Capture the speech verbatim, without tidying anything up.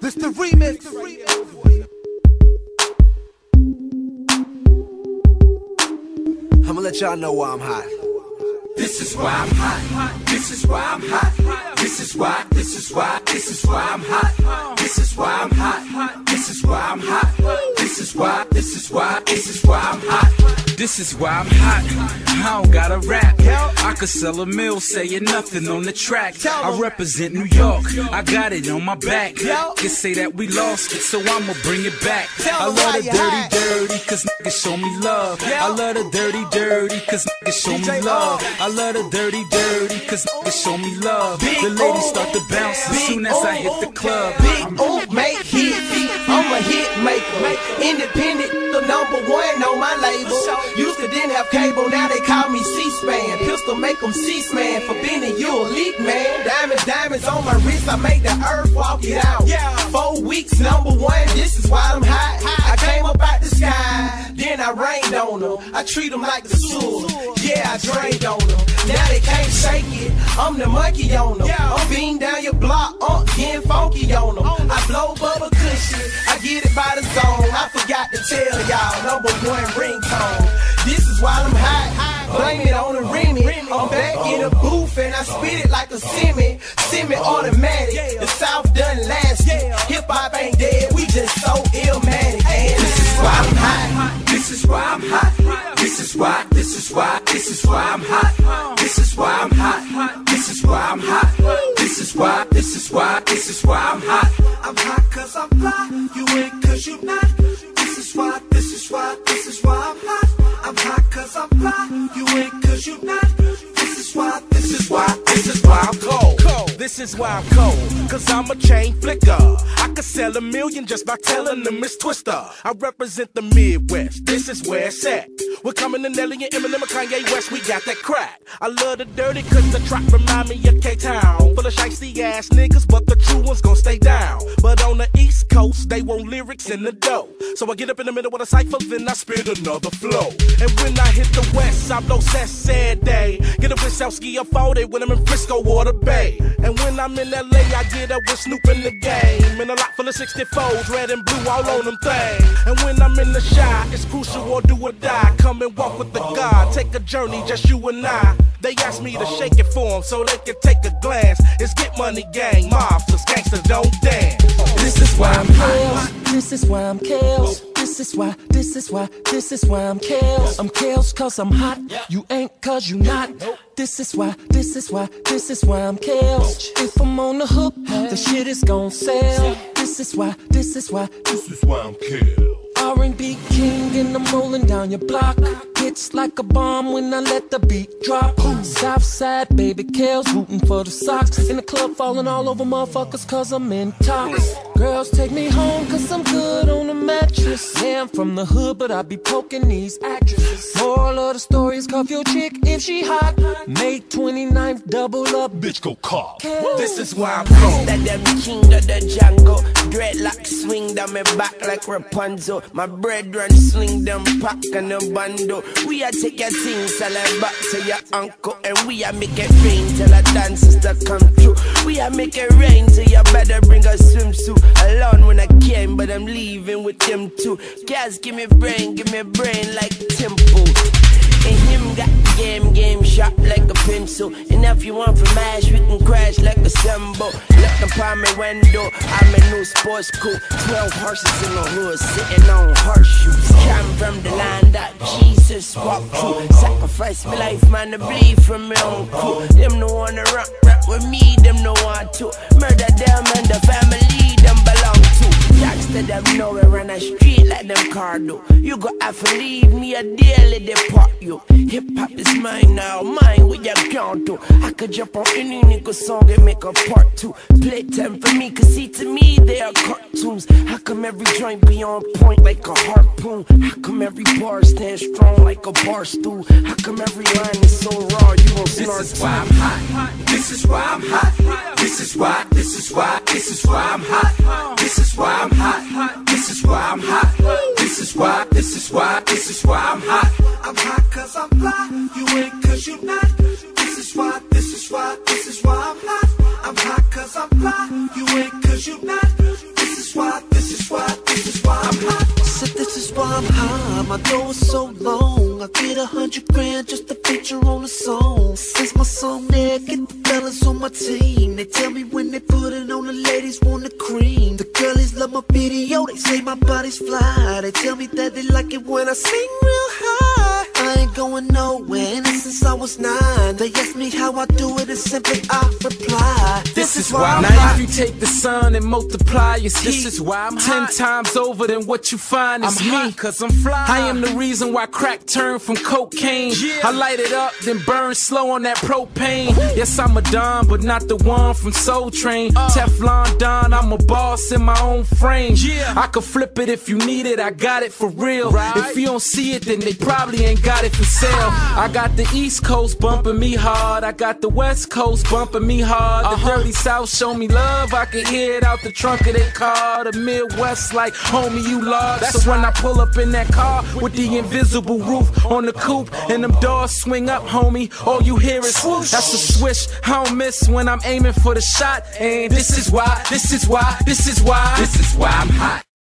This the remix. I'ma let y'all know why I'm hot. This is why I'm hot. This is why I'm hot. This is why, this is why, this is why I'm hot. This is why I'm hot. This is why I'm hot. This is why, this is why, this is why I'm hot. This is why I'm hot. I don't gotta rap. I could sell a mill saying nothing on the track. I represent New York. I got it on my back. Can say that we lost it, so I'ma bring it back. I love the dirty, dirty, cause niggas show me love. I love the dirty, dirty, cause niggas show me love. I love the dirty, dirty, cause niggas show me love. The ladies start to bounce as soon as I hit the club. Big O make hits, I'm a hit maker. Independent, the number one on my label. Used to didn't have cable, now they call me C-SPAN. Pistol make them C-SPAN for being you elite, man. Diamonds, diamonds on my wrist, I make the earth walk it out. Four weeks, number one, this is why I'm hot. I came up out the sky, then I rained on them. I treat them like the sewer, yeah, I drained on them. Now they can't shake it, I'm the monkey on them. I'm beating down your block, uh, getting funky on them. I blow bubble cushion, I get it by the zone. I forgot to tell y'all, number one ringtone. This is why I'm hot, blame it on the remix. I'm back in the booth and I spit it like a semi, semi-automatic. The South done last it, hip-hop ain't dead, we just so illmatic. And this is why I'm hot. This is why I'm hot. This is why, this is why, this is why I'm hot. This is why I'm hot. This is why I'm hot. This is why, this is why, this is why I'm hot. I'm hot cause I'm fly, you ain't cause you not. This is why, this is why, this is why I'm hot. I'm hot cause I'm fly, you ain't cause you not. This is why, this is why, this is why I'm cold. This is why I'm cold, cause I'm a chain flicker. I could sell a million just by telling them it's Twister. I represent the Midwest, this is where it's at. We're coming to Nelly and Eminem and Kanye West, we got that crack. I love the dirty cause the track remind me of K-Town. Full of shiesty ass niggas, but the true ones gon' stay down. But on the East Coast, they want lyrics in the dough. So I get up in the middle with a cypher, then I spit another flow. And when I hit the West, I blow set sad day. Get up with Southski or forty when I'm in Frisco or the Bay. And when I'm in L A, I get up with Snoop in the game. In a lot full of sixty-fours, red and blue all on them things. And when I'm in the Shy, it's crucial or do or die. Come and walk with the God, take a journey, just you and I. They asked me to shake it for them so they can take a glance. It's Get Money Gang, mobsters, gangsters don't dance. This is why I'm hot. This is why I'm Kales. This is why, this is why, this is why I'm Kales. I'm Kales cause I'm hot. You ain't cause you not. This is why, this is why, this is why I'm Kales. If I'm on the hook, the shit is gon' sell. This is why, this is why, This is why I'm Kales. R and B king and I'm rolling down your block. Hits like a bomb when I let the beat drop. Southside baby Kales rooting for the Sox. In the club falling all over motherfuckers cause I'm in tops. Girls take me home cause I'm good on the mattress. Yeah, I'm from the hood but I be poking these actresses. Moral of the story is cuff your chick if she hot. May twenty-ninth double up, Bitch go call. This is why I'm cold. That them king of the jungle. Dreadlock swing down my back like Rapunzel. My brethren swing them pack and a bundle. We a take your things, sell it back to your uncle. And we a make it rain till the dances to come through. We a make it rain till you better bring a swimsuit. Alone when I came, but I'm leaving with them too. Guys, give me brain, give me brain like Temple. And him got game, game sharp like a pencil. And if you want for mash, we can crash like a Sambo. Look upon my window, I'm a new sports coupe. Twelve horses in the hood, sitting on horseshoes. Come from the land that Jesus walked through. Sacrifice my life, man, to bleed from my own crew. Them no wanna rock, rap with me, them no want to. Murder them and the family them belong to. Jacks to them know we run a street like them car do. You go have to leave me a daily depart you. Hip hop is mine now, mine with your count to. I could jump on any nigga song and make a part two. Play time for me, cause see to me they are cartoons. How come every joint be on point like a harpoon? How come every bar stand strong like a bar stool? How come every line is so raw you won't snort? This is why I'm hot. This is why I'm hot. This is why, this is why, this is why I'm hot. This is why I'm hot. This is why I'm hot. This is why, this is why, this is why I'm hot. I'm hot cause I'm fly, you ain't cause you not. This is why, this is why, this is why I'm hot. I'm hot cause I'm fly, you ain't cause you not. This is my dough is so long, I get a hundred grand just to feature on a song. Since my song there, get the fellas on my team. They tell me when they put it on, the ladies want the cream. The girlies love my video, they say my body's fly. They tell me that they like it when I sing real high. I ain't going nowhere, and since I was nine, they ask me how I do it, and simply I reply, this is why I'm now hot. if you take the sun and multiply its heat, This is why I'm ten hot. times over than what you find is I'm me. hot cause I'm fly. I am the reason why crack turned from cocaine. Yeah. I light it up, then burn slow on that propane. Yes, I'm a Don, but not the one from Soul Train. Uh. Teflon Don, I'm a boss in my own frame. Yeah. I could flip it if you need it, I got it for real. Right. If you don't see it, then they probably ain't got it for sale. I got the East Coast bumping me hard, I got the West Coast bumping me hard. The Uh-huh. dirty South show me love, I can hear it out the trunk of their car. The Midwest like, homie, you large. That's so when I pull up in that car with the invisible roof on the coupe and them doors swing up, homie, all you hear is swoosh. That's a swish. I don't miss when I'm aiming for the shot. And this is why, this is why, this is why, This is why I'm hot.